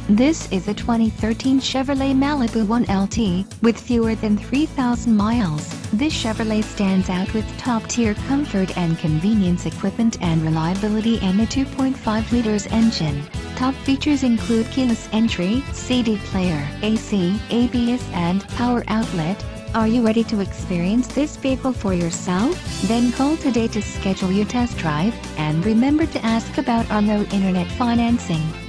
This is a 2013 Chevrolet Malibu 1LT, with fewer than 3,000 miles. This Chevrolet stands out with top-tier comfort and convenience equipment and reliability and a 2.5 liters engine. Top features include keyless entry, CD player, AC, ABS and power outlet. Are you ready to experience this vehicle for yourself? Then call today to schedule your test drive, and remember to ask about our low internet financing.